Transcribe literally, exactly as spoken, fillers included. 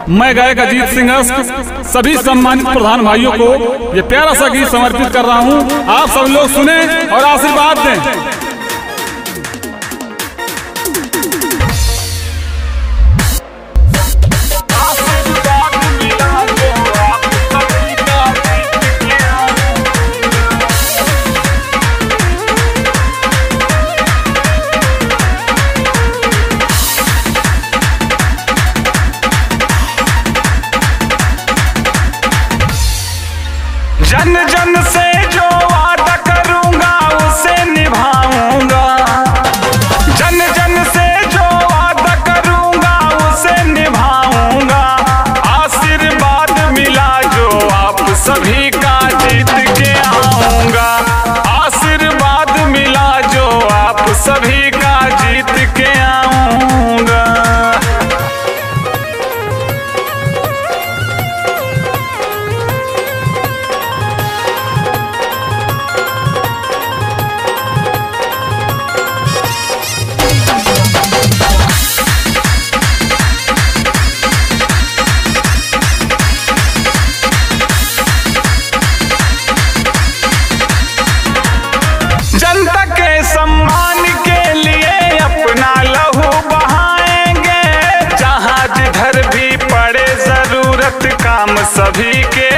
मैं गायक अजीत सिंह सभी सम्मानित प्रधान भाइयों को ये प्यारा सा गीत समर्पित कर रहा हूँ। आप सब लोग सुने और आशीर्वाद दें। जन जन से जो वादा करूंगा उसे निभाऊंगा, जन जन से जो वादा करूंगा उसे निभाऊंगा। आशीर्वाद मिला जो आप सभी का जीत के आऊंगा, आशीर्वाद मिला जो आप सभी का जीत के आऊंगा। जनता के सम्मान के लिए अपना लहू बहाएंगे, जहां जिधर भी पड़े जरूरत काम सभी के